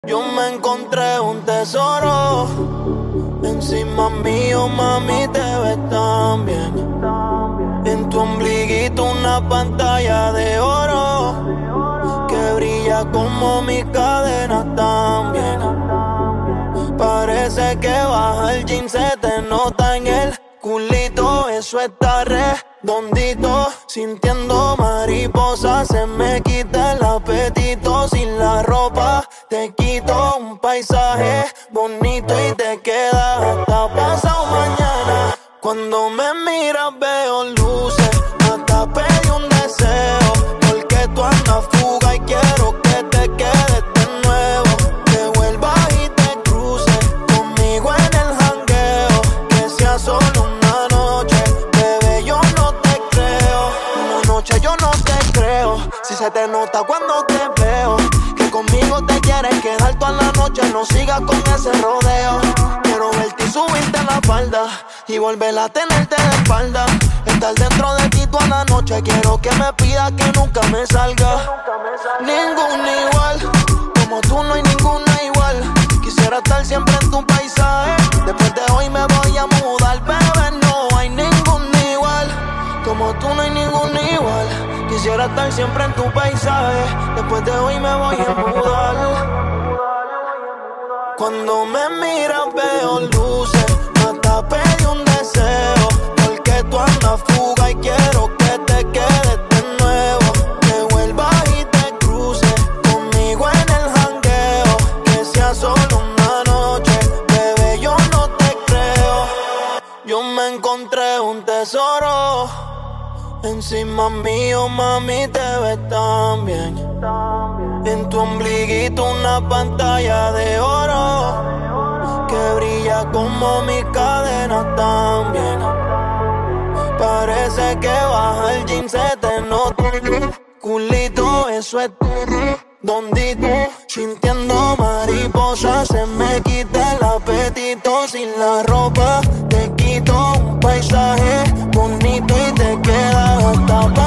Yo me encontré un tesoro encima mío, mami, te ves tan bien. En tu ombliguito una pantalla de oro que brilla como mis cadenas también. Parece que baja el jean, se te nota en el culito. Eso está redondito, sintiendo mariposas. Se me quita el apetito. Sin la ropa te quito, un paisaje bonito y te queda hasta pasado mañana. Cuando me miras veo luces, hasta pedí un deseo, porque tú andas fuga y quiero que te quedes de nuevo. Que vuelvas y te cruces conmigo en el jangueo, que sea solo una noche, bebé, yo no te creo. Una noche yo no te creo, si se te nota cuando te veo, que conmigo te quieres quedar toda la noche. No sigas con ese rodeo, quiero verte y subirte la falda y volver a tenerte de espalda. Estar dentro de ti toda la noche, quiero que me pidas que nunca me salga. Ninguna igual, como tú no hay ninguna igual. Quisiera estar siempre en tu paisaje, después de hoy me voy a mudar. Bebé, no hay ninguna igual, como tú no hay ninguna igual. Quisiera estar siempre en tu paisaje, después de hoy me voy a mudar. Cuando me miras veo luces, hasta pedí un deseo, porque tú andas fuga y quiero que te quedes de nuevo. Que vuelvas y te cruces conmigo en el jangueo, que sea solo una noche, bebé, yo no te creo. Yo me encontré un tesoro encima mío, mami, te ves tan bien. En tu ombliguito una pantalla de oro que brilla como mis cadenas también. Parece que baja el jean, se te nota culito. Eso es redondito, sintiendo mariposas. Se me quita el apetito. Sin la ropa te quito, un paisaje bonito y te queda hasta